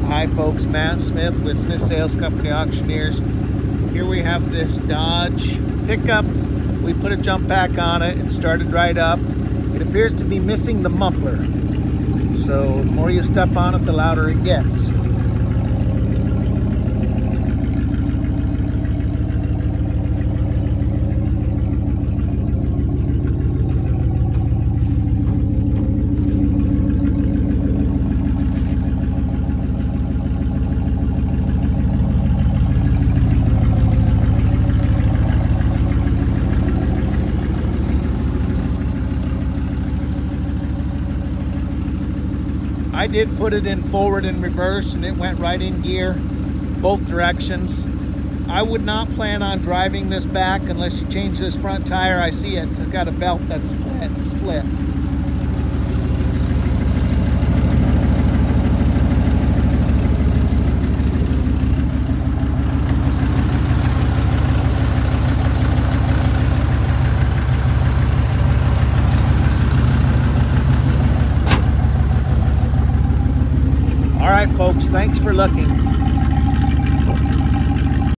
Hi folks, Matt Smith with Smith Sales Company Auctioneers. Here we have this Dodge pickup. We put a jump pack on it. It started right up. It appears to be missing the muffler. So the more you step on it, the louder it gets. I did put it in forward and reverse, and it went right in gear, both directions. I would not plan on driving this back unless you change this front tire. I see it's got a belt that's split. All right, folks, thanks for looking.